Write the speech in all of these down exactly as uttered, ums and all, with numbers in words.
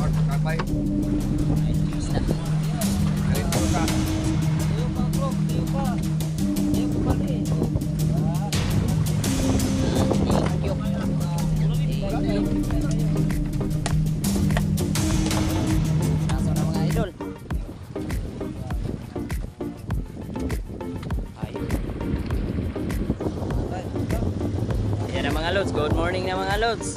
Kapay. Isda. Ay, ito ka. Tayo pa bro, tayo pa. Tayo pa pala eh. Thank you. Kaso na mga idol. Ay. Yan na mga lods. Good morning na mga lods.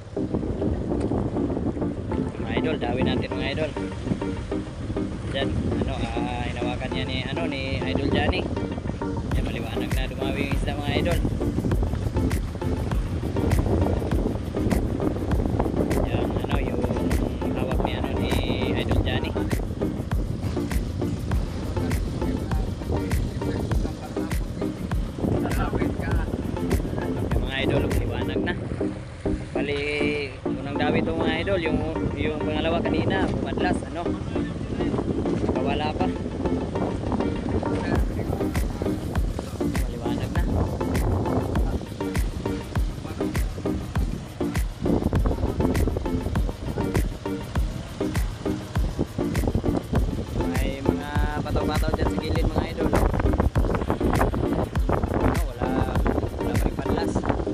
Mga idol, dawin natin mga idol. Diyan, ano, ah, hinawakan niya ni, ano, ni Idol Johnny. Yan, maliwanag na dumawi yung isda mga idol. Yan, ano, yung hawak ni, ano, ni Idol Johnny. Yung mga idol, maliwanag na. Bali, unang dawi ito mga idol, yung, yung pangalawa kanina, pumadlas, ano. Wala pa. Maliwanag na. May mga pataw-pataw dyan sa gilid mga idol. Ano, wala wala pa rin panlas.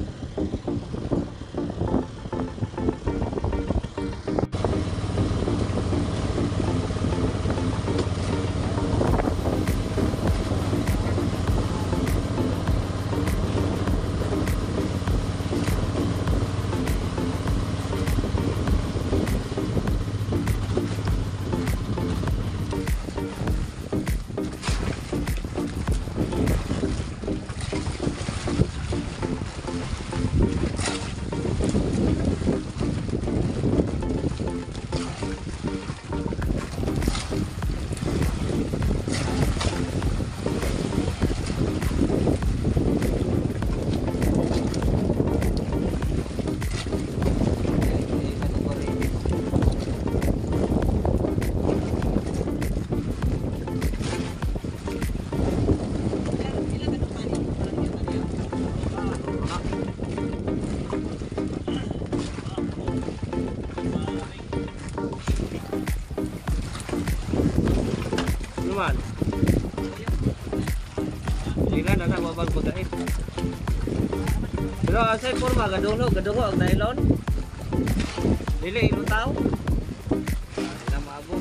Naman. Sila na na mabang pagkain. Pero asay forma gadungo, gadungo ang nylon. Dili ilutaw. Ina maabo.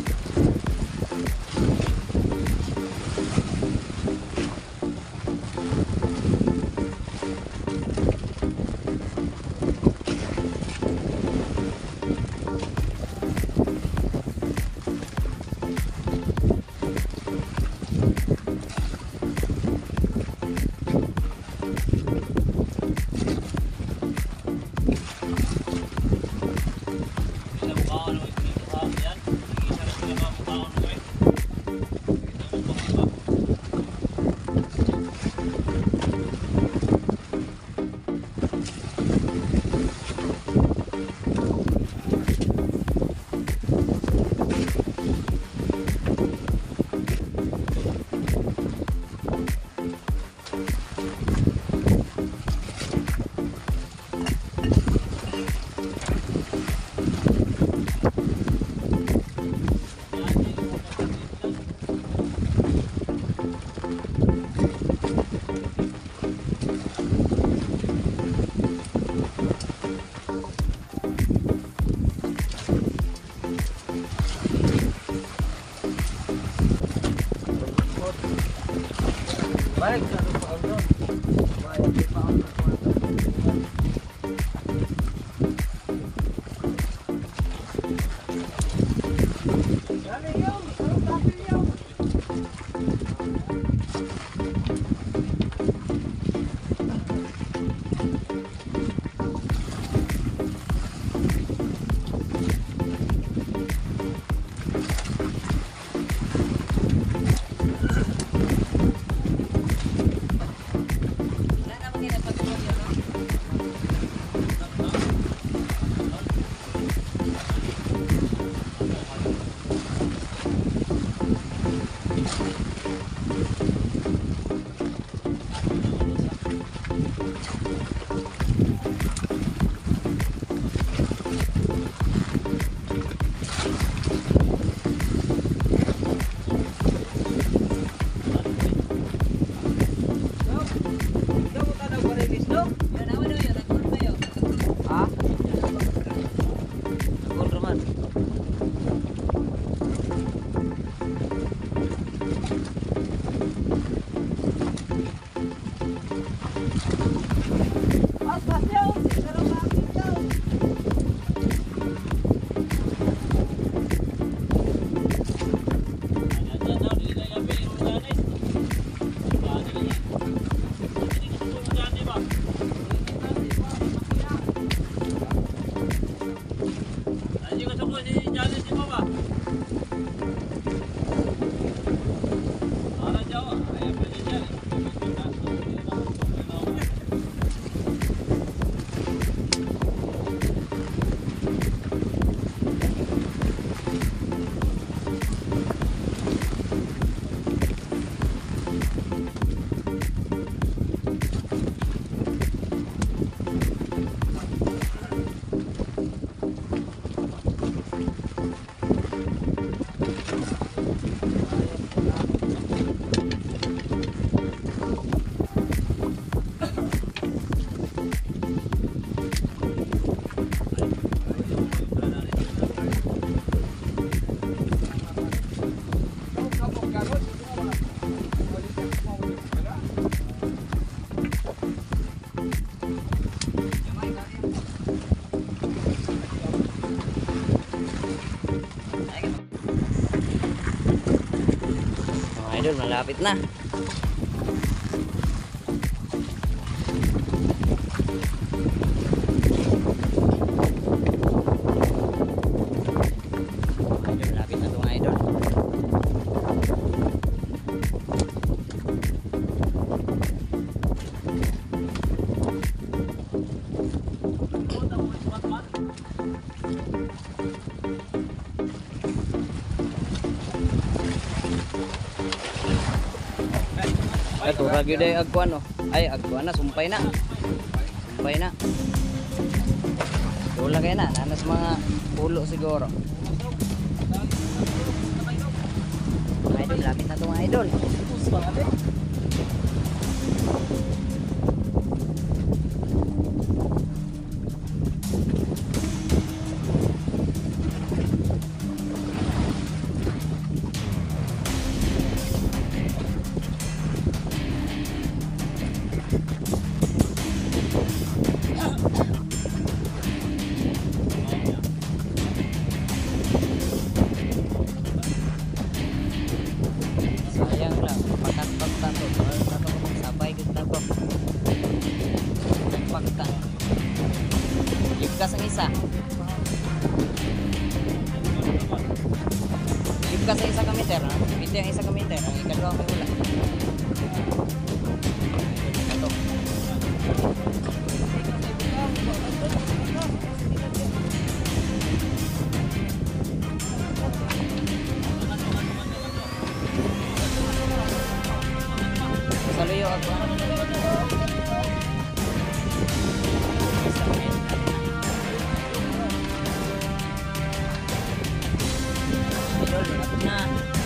idol, malapit na. Idol, malapit na ito mga idol. Ay, turag yun ay agkuan, no? Ay, agkuan na, sumpay na. Sumpay na. Wala kayo na, nanas mga pulo siguro. Mga idol, lapit na ito mga idol. Sayang lang, pakat-pakat to. Sabay kita ko. Pakat. Ligkas ang isa. Ligkas ang isa kamiter, ha? Piti ang isa kamiter, ang ikadwa may wala. Ito. Saluyo ako. Idol, malapit na.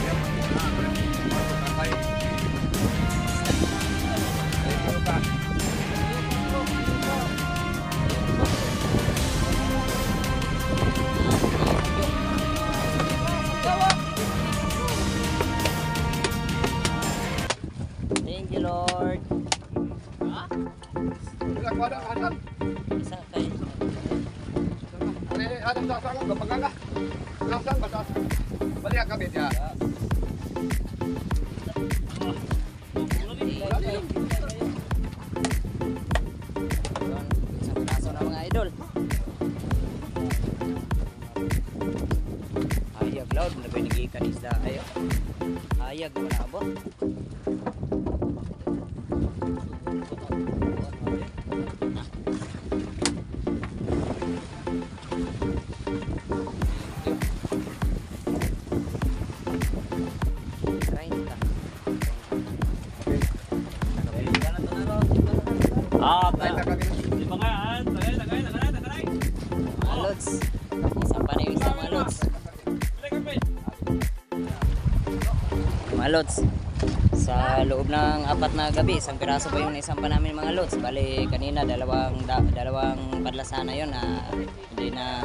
Thank you, Lord. Adam, Adam. Isa kayo. Ano yung Adam sa asang ko? Pagkaka. Nasaan ba sa asang? Balik ang kabit ya. Isang kaso na mga idol. Ayag loud, nabinigay isda ayo. Ayag mo na abo. Ah, Ay, nakabit. lima nga. Tagay, tagay, tagay, tagay. Mga lods. Isang pa na yung isa mga lods. Mga lods. Sa loob ng apat na gabi, isang piraso pa yung isang pa namin mga lods. Bali kanina dalawang da, dalawang padlasana yon na hindi na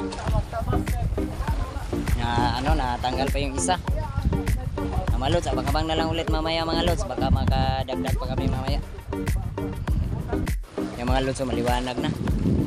na ano na tanggal pa yung isa. Na mga lods, abang-abang na lang ulit mamaya mga lods, baka makadagdag pa kami mamaya. Yung mga lods, so maliwanag na.